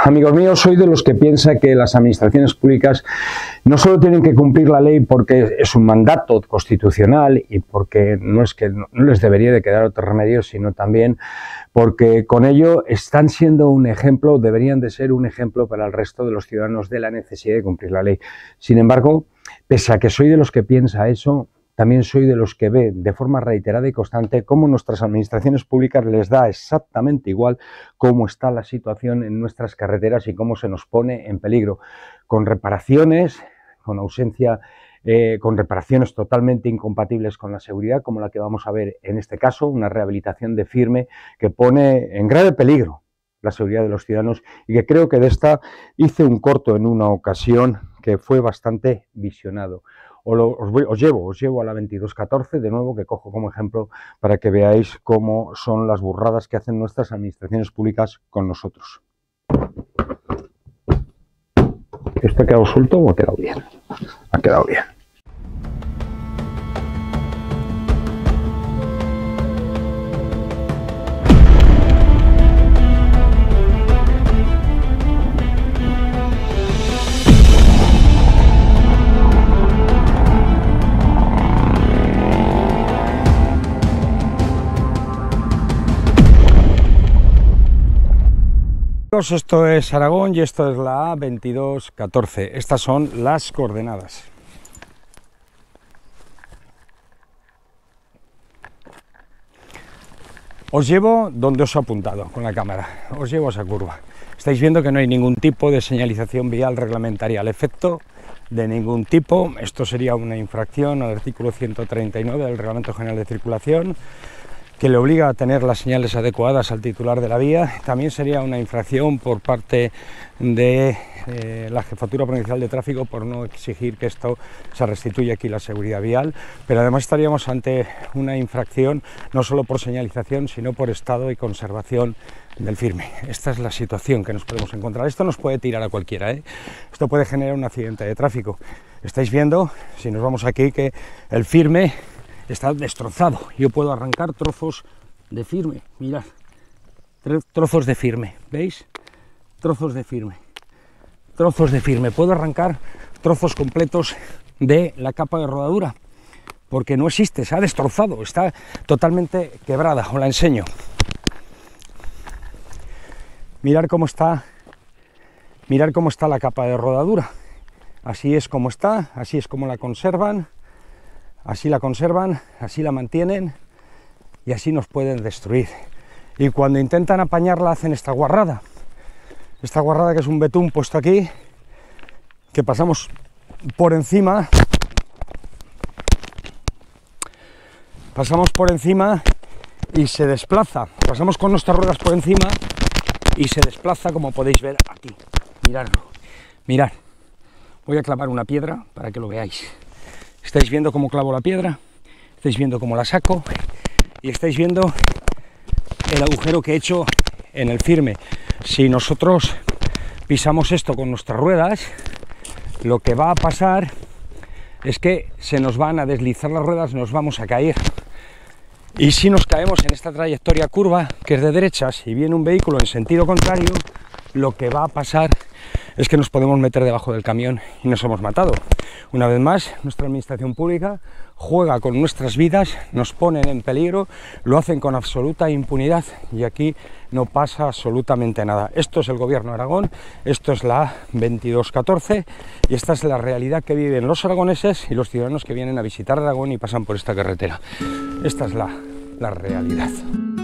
amigos míos, soy de los que piensa que las administraciones públicas no solo tienen que cumplir la ley porque es un mandato constitucional y porque no les debería de quedar otro remedio, sino también porque con ello están siendo un ejemplo, deberían de ser un ejemplo para el resto de los ciudadanos de la necesidad de cumplir la ley. Sin embargo, pese a que soy de los que piensa eso, también soy de los que ve de forma reiterada y constante cómo nuestras administraciones públicas les da exactamente igual cómo está la situación en nuestras carreteras y cómo se nos pone en peligro, con reparaciones, con ausencia, con reparaciones totalmente incompatibles con la seguridad, como la que vamos a ver en este caso, una rehabilitación de Firme que pone en grave peligro la seguridad de los ciudadanos y que creo que de esta hice un corto en una ocasión que fue bastante visionado. Os llevo a la 2214, de nuevo, que cojo como ejemplo para que veáis cómo son las burradas que hacen nuestras administraciones públicas con nosotros. ¿Esto ha quedado suelto o ha quedado bien? Ha quedado bien. Esto es Aragón y esto es la A2214. Estas son las coordenadas. Os llevo donde os he apuntado con la cámara, os llevo a esa curva. Estáis viendo que no hay ningún tipo de señalización vial reglamentaria al efecto, de ningún tipo. Esto sería una infracción al artículo 139 del Reglamento General de Circulación, que le obliga a tener las señales adecuadas al titular de la vía. También sería una infracción por parte de la Jefatura Provincial de Tráfico por no exigir que esto se restituya aquí la seguridad vial, pero además estaríamos ante una infracción no solo por señalización, sino por estado y conservación del Firme. Esta es la situación que nos podemos encontrar. Esto nos puede tirar a cualquiera, Esto puede generar un accidente de tráfico. Estáis viendo, si nos vamos aquí, que el Firme está destrozado. Yo puedo arrancar trozos de Firme, mirad, trozos de Firme, ¿veis? Trozos de Firme, puedo arrancar trozos completos de la capa de rodadura, porque no existe, se ha destrozado, está totalmente quebrada. Os la enseño. Mirad cómo está la capa de rodadura. Así es como está, así es como la conservan. Así la conservan, así la mantienen y así nos pueden destruir. Y cuando intentan apañarla hacen esta guarrada que es un betún puesto aquí, que pasamos por encima, y se desplaza. Pasamos con nuestras ruedas por encima y se desplaza, como podéis ver aquí. Miradlo, mirad. Voy a clavar una piedra para que lo veáis. Estáis viendo cómo clavo la piedra, estáis viendo cómo la saco y estáis viendo el agujero que he hecho en el Firme. Si nosotros pisamos esto con nuestras ruedas, lo que va a pasar es que se nos van a deslizar las ruedas, nos vamos a caer. Y si nos caemos en esta trayectoria curva, que es de derechas, y viene un vehículo en sentido contrario, lo que va a pasar es que nos podemos meter debajo del camión y nos hemos matado. Una vez más, nuestra administración pública juega con nuestras vidas, nos ponen en peligro, lo hacen con absoluta impunidad y aquí no pasa absolutamente nada. Esto es el Gobierno de Aragón, esto es la A2214 y esta es la realidad que viven los aragoneses y los ciudadanos que vienen a visitar Aragón y pasan por esta carretera. Esta es la realidad.